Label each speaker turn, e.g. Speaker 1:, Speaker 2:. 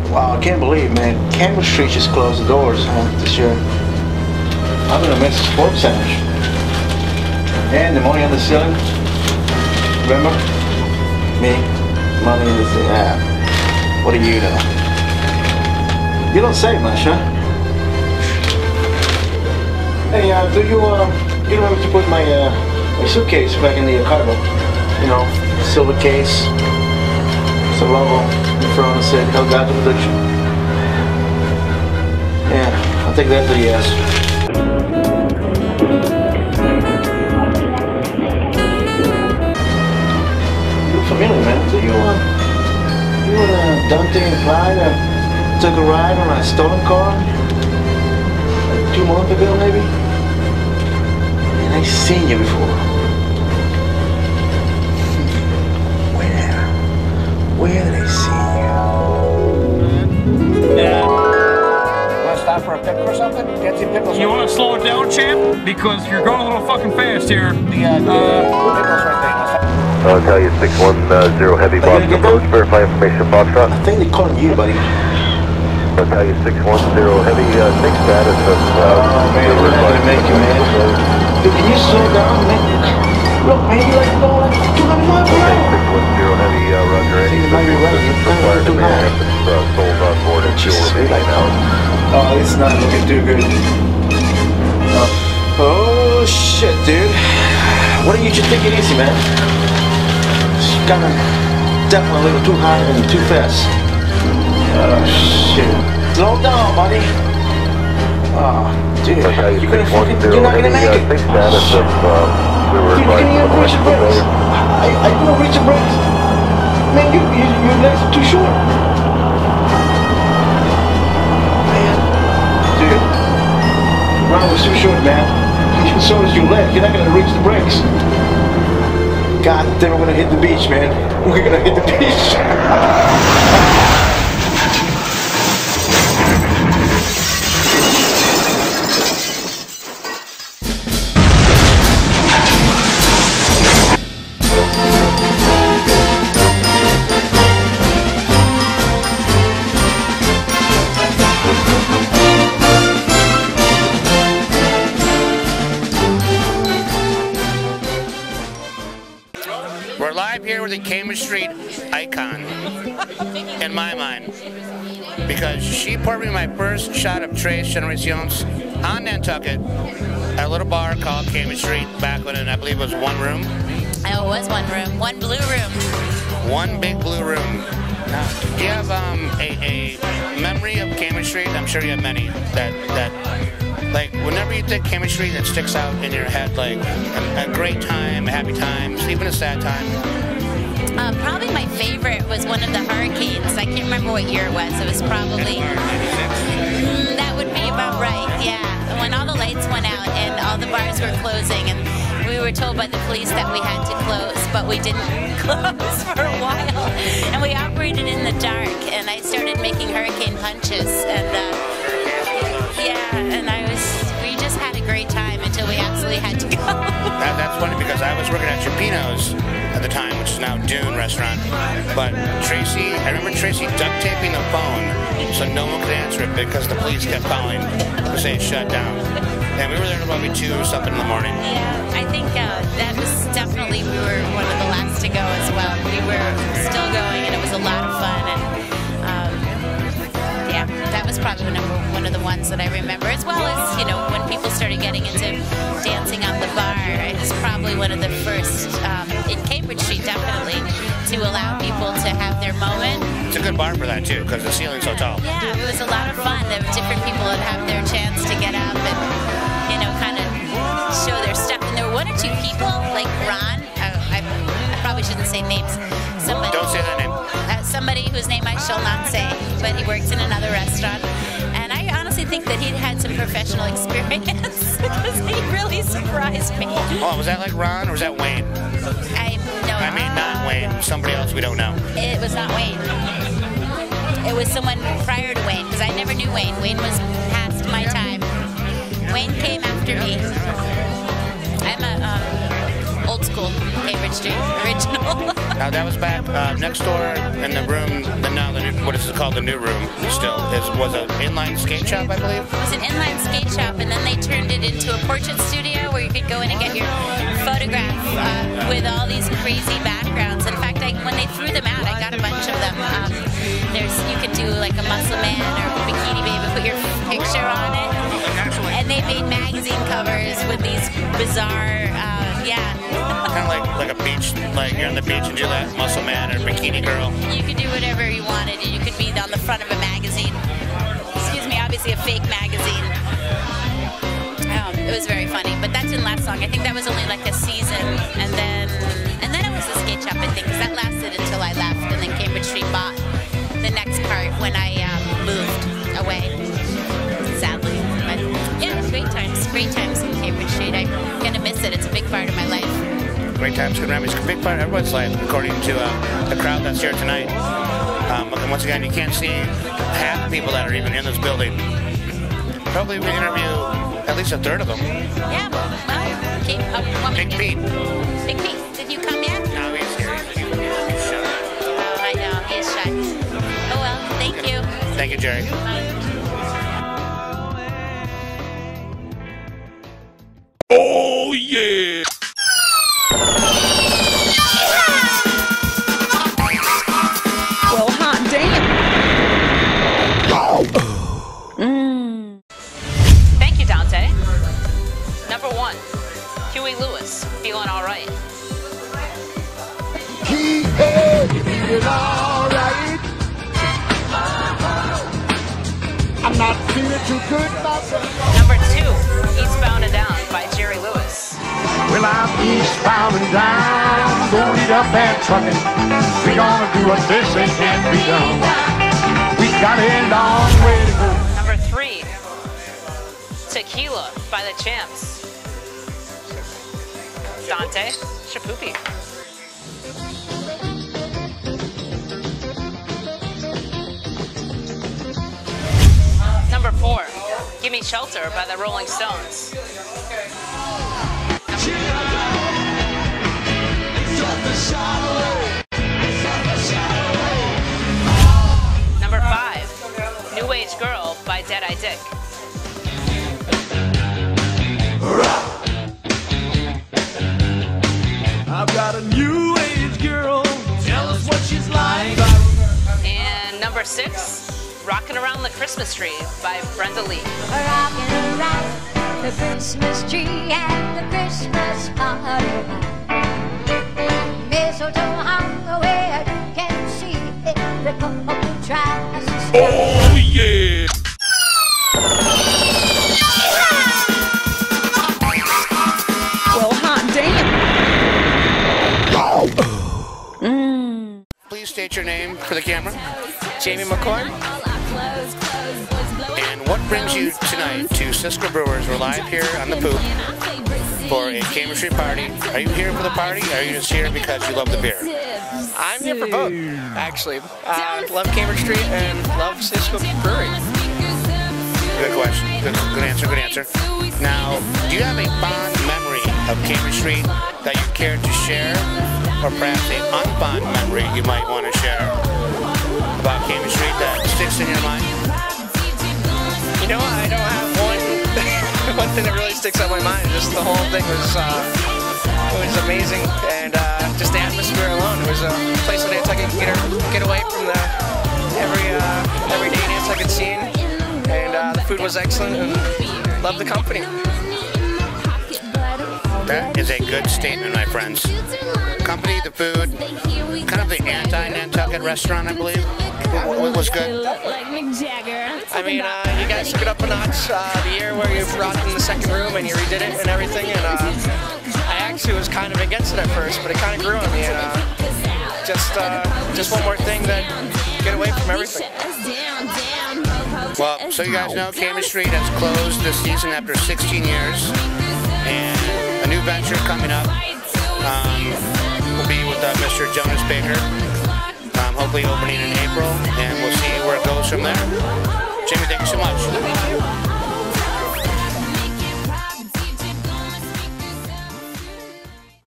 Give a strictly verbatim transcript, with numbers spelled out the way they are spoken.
Speaker 1: Wow, I can't believe, man. Cambridge Street just closed the doors huh, this year. I'm gonna miss the sports centers. And the money on the ceiling. Remember? Me? Money on the ceiling. Yeah. What do you know? You don't say much, huh? Hey, uh, do you, uh, you remember to put my, uh, my suitcase back in the cargo? You know, silver case. It's a logo in front that said Elgato Production. Yeah, I'll take that as a yes. You're familiar, man. So you, uh, you and uh, Dante and Clyde uh, took a ride on a stolen car like two months ago, maybe? And I've seen you before. Where did I see you? Yeah. Want to stop for a pickle or something? Get some pickles.
Speaker 2: You want to slow it down, champ? Because you're going a little fucking fast here.
Speaker 1: The, uh, the uh, pickles right there.
Speaker 3: I'll tell you six one zero heavy Boston approach. Verify information, Foxtrot.
Speaker 1: I think they're calling you, buddy.
Speaker 3: I'll tell you six one zero heavy uh, six status of. Uh,
Speaker 1: oh man, we're not gonna make you, man. Dude, can you slow down, man? Look, man, you like going like two hundred miles per hour.
Speaker 3: six one zero heavy, uh, Roger. Any assistance required to man if uh, souls on board and fuel remaining out.
Speaker 1: Oh, it's not looking too good. Oh, oh shit, dude. Why don't you just take it easy, man? It's kind of definitely a little too high and too fast. Oh shit. Slow down, buddy. Oh, dude. You're gonna fucking, you're not gonna make it.
Speaker 3: Six status of. Uh, We were
Speaker 1: Dude, you can't even reach the brakes. I, I couldn't reach the brakes. Man, you, you, your legs are too short. Man. Dude. Ron was too short, man. So is your leg. You're not going to reach the brakes. God damn, we're going to hit the beach, man. We're going to hit the beach.
Speaker 4: We're live here with the Cambridge Street icon, in my mind, because she poured me my first shot of Tres Generaciones on Nantucket at a little bar called Cambridge Street back when I believe it was one room.
Speaker 5: Oh, it was one room, one blue room.
Speaker 4: One big blue room. Now, do you have um, a, a memory of Cambridge Street? I'm sure you have many that that. Like, whenever you think Cambridge Street, that sticks out in your head, like a, a great time, a happy time, even a sad time.
Speaker 5: Um, probably my favorite was one of the hurricanes. I can't remember what year it was. It was probably... Mm, that would be about right, yeah. When all the lights went out and all the bars were closing, and we were told by the police that we had to close, but we didn't close for a while. And we operated in the dark, and I started making hurricane punches, and... Uh, Yeah, and I was, we just had a great time until we absolutely had to go.
Speaker 4: That, that's funny because I was working at Chipino's at the time, which is now Dune Restaurant. But Tracy, I remember Tracy duct taping the phone so no one could answer it because the police kept calling to say shut down. And we were there about two or something in the morning.
Speaker 5: Yeah, I think uh, that was definitely, we were one of the last to go as well. We were still going and it was a lot of fun. And um, yeah, that was probably number one of the ones that I remember, as well as, you know, when people started getting into dancing on the bar. It's probably one of the first, um, in Cambridge Street definitely, to allow people to have their moment.
Speaker 4: It's a good bar for that too, because the ceiling's so tall.
Speaker 5: Yeah, it was a lot of fun. There were different people that have their chance to get up and, you know, kind of show their stuff. And there were one or two people, like Ron, I, I, I probably shouldn't say names. Somebody,
Speaker 4: Don't say that name.
Speaker 5: Uh, somebody whose name I shall not say, but he works in another restaurant. And I honestly think that he'd had some professional experience because he really surprised me.
Speaker 4: Oh, was that like Ron or was that Wayne?
Speaker 5: I no.
Speaker 4: I mean, not Wayne. Somebody else we don't know.
Speaker 5: It was not Wayne. It was someone prior to Wayne, because I never knew Wayne. Wayne was past my time. Wayne came after me. I'm a um, old old school Cambridge Street, original.
Speaker 4: Now that was back uh, next door in the room, the, now the new, what is it called, the new room still, is, was an inline skate shop, I believe?
Speaker 5: It was an inline skate shop, and then they turned it into a portrait studio where you could go in and get your photograph uh, with all these crazy backgrounds. In fact, I, when they threw them out, I got a bunch of them. Um, there's, you could do like a muscle man or a bikini baby, put your picture on it. And they made magazine covers with these bizarre, uh, yeah.
Speaker 4: Kind of like like a beach, like you're on the beach and do that muscle man or bikini girl.
Speaker 5: You could do whatever you wanted. You could be on the front of a magazine. Excuse me, obviously a fake magazine. Um, it was very funny, but that didn't last long. I think that was only like a season, and then and then it was a skate shop, I think, because that lasted until I left, and then Cambridge Street bought the next part when I um, moved away. Sadly, but yeah, it was great times. Great times in Cambridge Street. I'm gonna miss it. It's a big part of my life.
Speaker 4: Great times, good memories. A big part of everyone's life, according to uh, the crowd that's here tonight. Um, and once again, you can't see half the people that are even in this building. Probably we interview at least a third of them.
Speaker 5: Yeah, well, keep up. Want me
Speaker 4: Big
Speaker 5: to
Speaker 4: Pete.
Speaker 5: Big Pete, did you come yet?
Speaker 4: No, he's here. He's shut up.
Speaker 5: Oh, I know, he is shy. Oh well, thank you.
Speaker 4: Thank you, Jerry.
Speaker 2: Oh yeah!
Speaker 6: Well, hot damn. Mm.
Speaker 7: Thank you, Dante. Number one, Huey Lewis, feeling all right.
Speaker 8: He had feeling all right. I'm not feeling too good myself.
Speaker 7: Number two, Eastbound and Down by Jerry Lewis.
Speaker 8: Well, I'm eastbound and down, going it up and trucking. We gonna do what they say can't be done. We got a long way to go.
Speaker 7: Number three, Tequila by the Champs. Dante Shapoopy. Number four, Gimme Shelter by the Rolling Stones. Number five, New Age Girl by Dead-Eye Dick.
Speaker 8: I've got a new age girl. Tell us what she's like.
Speaker 7: And number six, Rockin' Around the Christmas Tree by Brenda Lee.
Speaker 9: Rocking around the Christmas tree at the Christmas party. Mistletoe hung where you can see it. The couple tries to stay.
Speaker 2: Oh yeah!
Speaker 6: Well, hot damn. Mm.
Speaker 4: Please state your name for the camera.
Speaker 10: Jamie McCoy.
Speaker 4: And what brings you tonight to Siska Brewers? We're live here on the Poop for a Cambridge Street party. Are you here for the party, or are you just here because you love the beer?
Speaker 10: I'm here for both, actually. Uh, love Cambridge Street and love Cisco Brewery.
Speaker 4: Good question. Good, good answer. Good answer. Now, do you have a fond memory of Cambridge Street that you care to share, or perhaps an unfond memory you might want to share about Cambridge Street that sticks in your mind?
Speaker 10: You know, I don't have one one thing that really sticks out in my mind. Just the whole thing was uh, it was amazing, and uh, just the atmosphere alone. It was a place that I could get get away from the every uh, everyday Nantucket scene, and uh, the food was excellent, and loved the company.
Speaker 4: That is a good statement, my friends. Company, the food, kind of the anti-Nantucket restaurant, I believe, it was good.
Speaker 10: I mean, uh, you guys took it up a notch uh, the year where you brought in the second room and you redid it and everything, and uh, I actually was kind of against it at first, but it kind of grew on me, and uh, just, uh, just one more thing that get away from everything.
Speaker 4: Well, so you guys know, Cambridge Street has closed this season after sixteen years, and a new venture coming up um, will be with uh, Mister Jonas Baker, um, hopefully opening in April, and we'll see where it goes from there.